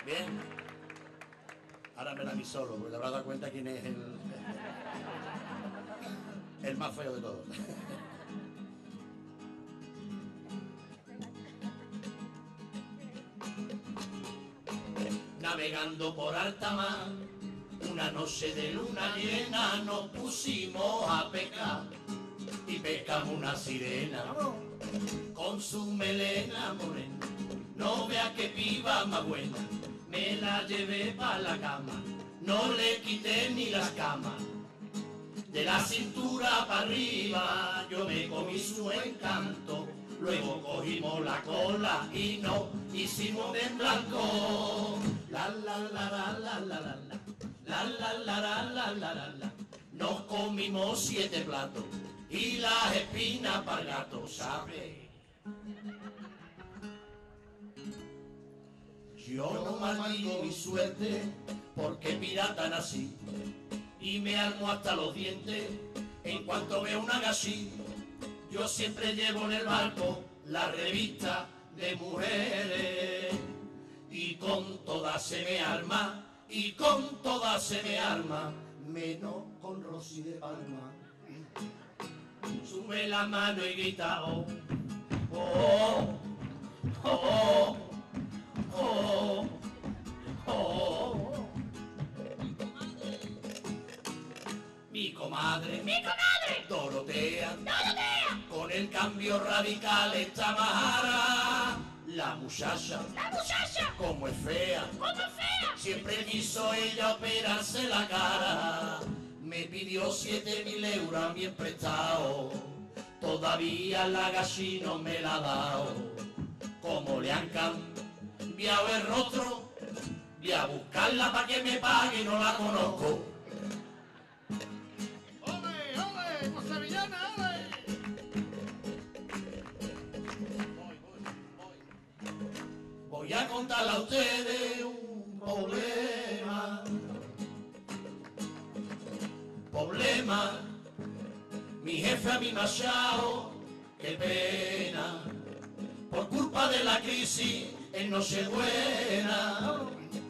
Bien. Ahora me la vi solo, porque te habrás dado cuenta quién es el más feo de todos. Navegando por alta mar, una noche de luna llena nos pusimos a pescar y pescamos una sirena con su melena morena. No vea que piba más buena, me la llevé pa' la cama, no le quité ni las camas. De la cintura para arriba yo me comí su encanto, luego cogimos la cola y nos hicimos de blanco. La la la la la la la la la la la la la la la. Nos comimos 7 platos y las espinas para el gato, ¿sabe? Yo no maldigo mi suerte porque pirata nací y me armo hasta los dientes en cuanto veo una gasí. Yo siempre llevo en el barco la revista de mujeres y con todas se me arma, y con todas se me arma, menos con Rosy de Palma. Sube la mano y grita oh, oh, oh, oh, oh, oh. Mi comadre, Dorotea, con el cambio radical está majara. La muchacha, como es fea, siempre quiso ella operarse la cara. Me pidió 7.000 euros bien prestado, todavía la gallina no me la ha dado. Como le han cambiado el rostro, voy a buscarla para que me pague, no la conozco. Voy a contarle a ustedes un problema, mi jefe a mí me ha echado, qué pena, por culpa de la crisis en Nochebuena.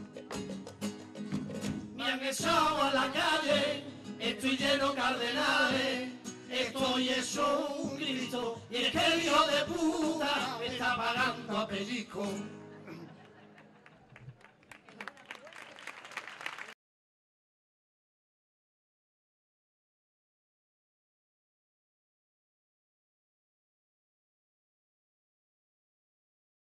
Me han echado a la calle, estoy lleno de cardenales, estoy hecho un grito, y es que el hijo de puta me está pagando a pellizco.